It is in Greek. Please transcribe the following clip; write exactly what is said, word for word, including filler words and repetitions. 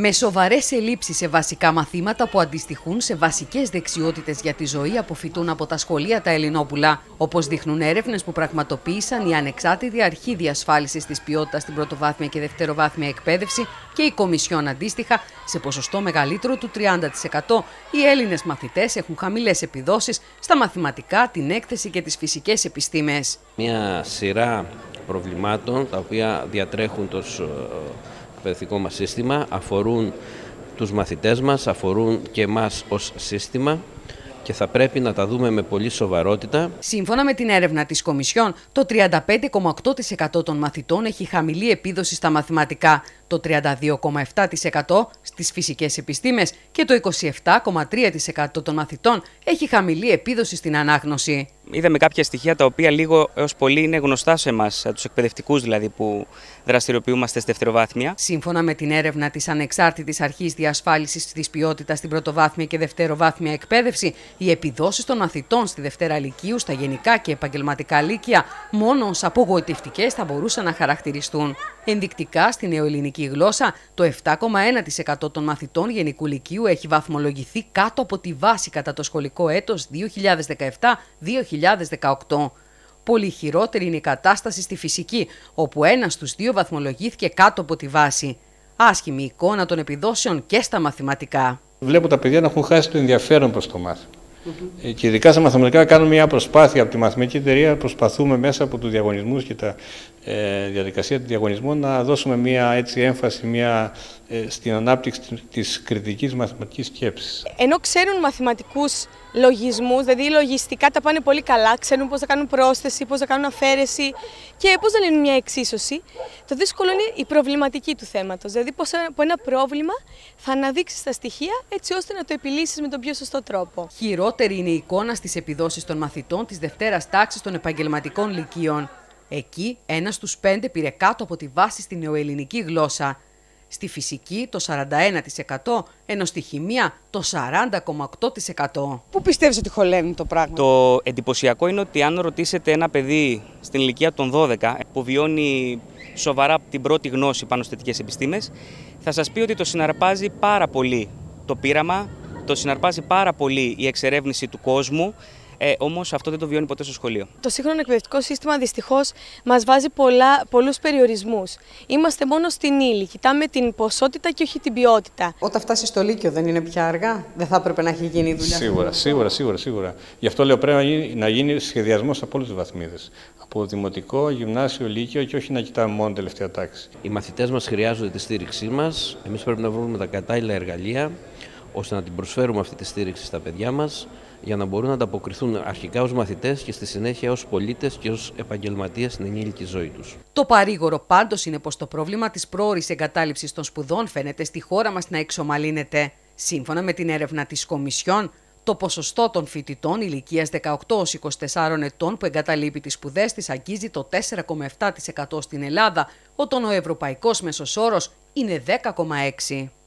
Με σοβαρές ελλείψεις σε βασικά μαθήματα που αντιστοιχούν σε βασικές δεξιότητες για τη ζωή αποφυτούν από τα σχολεία τα Ελληνόπουλα, όπως δείχνουν έρευνες που πραγματοποίησαν η Ανεξάρτητη Αρχή Διασφάλισης της Ποιότητας στην πρωτοβάθμια και δευτεροβάθμια εκπαίδευση και η Κομισιόν αντίστοιχα, σε ποσοστό μεγαλύτερο του τριάντα τοις εκατό, οι Έλληνες μαθητές έχουν χαμηλές επιδόσεις στα μαθηματικά, την έκθεση και τις φυσικές επιστήμες. Μια σειρά προβλημάτων τα οποία διατρέχουν το εκπαιδευτικό μας σύστημα, αφορούν τους μαθητές μας, αφορούν και εμάς ως σύστημα και θα πρέπει να τα δούμε με πολύ σοβαρότητα. Σύμφωνα με την έρευνα της Κομισιόν, το τριάντα πέντε κόμμα οκτώ τοις εκατό των μαθητών έχει χαμηλή επίδοση στα μαθηματικά, το τριάντα δύο κόμμα επτά τοις εκατό στις φυσικές επιστήμες και το είκοσι επτά κόμμα τρία τοις εκατό των μαθητών έχει χαμηλή επίδοση στην ανάγνωση. Είδαμε κάποια στοιχεία τα οποία λίγο έως πολύ είναι γνωστά σε εμάς, τους εκπαιδευτικούς δηλαδή που δραστηριοποιούμαστε στη δευτεροβάθμια. Σύμφωνα με την έρευνα της Ανεξάρτητης Αρχής Διασφάλισης της Ποιότητας στην πρωτοβάθμια και δευτεροβάθμια εκπαίδευση, οι επιδόσεις των μαθητών στη Δευτέρα Λυκείου, στα γενικά και επαγγελματικά λύκεια, μόνο ως απογοητευτικές θα μπορούσαν να χαρακτηριστούν. Ενδεικτικά, στη νεοελληνική γλώσσα, το επτά κόμμα ένα τοις εκατό των μαθητών γενικού λυκείου έχει βαθμολογηθεί κάτω από τη βάση κατά το σχολικό έτος δύο χιλιάδες δεκαεπτά δύο χιλιάδες δεκαοκτώ. Πολύ χειρότερη είναι η κατάσταση στη φυσική, όπου ένας στους δύο βαθμολογήθηκε κάτω από τη βάση. Άσχημη εικόνα των επιδόσεων και στα μαθηματικά. Βλέπω τα παιδιά να έχουν χάσει το ενδιαφέρον προς το μάθημα. Mm-hmm. Και ειδικά στα μαθηματικά κάνουμε μια προσπάθεια από τη μαθηματική εταιρεία, προσπαθούμε μέσα από τους διαγωνισμούς και τα ε, διαδικασία του διαγωνισμού να δώσουμε μια έτσι, έμφαση μια, ε, στην ανάπτυξη της κριτικής μαθηματικής σκέψης. Ενώ ξέρουν μαθηματικούς λογισμούς, δηλαδή λογιστικά τα πάνε πολύ καλά, ξέρουν πώς θα κάνουν πρόσθεση, πώς θα κάνουν αφαίρεση και πώς να λύνουν μια εξίσωση, το δύσκολο είναι η προβληματική του θέματος, δηλαδή πώς από ένα πρόβλημα θα αναδείξεις τα στοιχεία έτσι ώστε να το επιλύσεις με τον πιο σωστό τρόπο. Χειρότερη είναι η εικόνα στις επιδόσεις των μαθητών της δευτέρας τάξης των επαγγελματικών λυκείων. Εκεί, ένας στους πέντε πήρε κάτω από τη βάση στη νεοελληνική γλώσσα. Στη φυσική το σαράντα ένα τοις εκατό, ενώ στη χημεία το σαράντα κόμμα οκτώ τοις εκατό. Πού πιστεύεις ότι χωλαίνει το πράγμα? Το εντυπωσιακό είναι ότι αν ρωτήσετε ένα παιδί στην ηλικία των δώδεκα που βιώνει σοβαρά την πρώτη γνώση πάνω στις θετικές επιστήμες, θα σας πει ότι το συναρπάζει πάρα πολύ το πείραμα, το συναρπάζει πάρα πολύ η εξερεύνηση του κόσμου. Ε, όμως αυτό δεν το βιώνει ποτέ στο σχολείο. Το σύγχρονο εκπαιδευτικό σύστημα δυστυχώς μας βάζει πολλά, πολλούς περιορισμούς. Είμαστε μόνο στην ύλη, κοιτάμε την ποσότητα και όχι την ποιότητα. Όταν φτάσει στο Λύκειο δεν είναι πια αργά, δεν θα έπρεπε να έχει γίνει η δουλειά? Σίγουρα, σίγουρα, σίγουρα, σίγουρα. Γι' αυτό λέω πρέπει να γίνει, να γίνει σχεδιασμός από όλες τις βαθμίδες. Από δημοτικό, γυμνάσιο, λύκειο και όχι να κοιτάμε μόνο τελευταία τάξη. Οι μαθητές μας χρειάζονται τη στήριξή μας. Εμείς πρέπει να βρούμε τα κατάλληλα εργαλεία ώστε να την προσφέρουμε αυτή τη στήριξη στα παιδιά μας, για να μπορούν να ανταποκριθούν αρχικά ως μαθητές και στη συνέχεια ως πολίτες και ως επαγγελματίες στην ενήλικη ζωή τους. Το παρήγορο πάντως είναι πως το πρόβλημα της πρόωρης εγκατάλειψης των σπουδών φαίνεται στη χώρα μας να εξομαλύνεται. Σύμφωνα με την έρευνα της Κομισιόν, το ποσοστό των φοιτητών ηλικίας δεκαοκτώ έως είκοσι τεσσάρων ετών που εγκαταλείπει τις σπουδές της αγγίζει το τέσσερα κόμμα επτά τοις εκατό στην Ελλάδα, όταν ο ευρωπαϊκός μέσος όρος είναι δέκα κόμμα έξι τοις εκατό.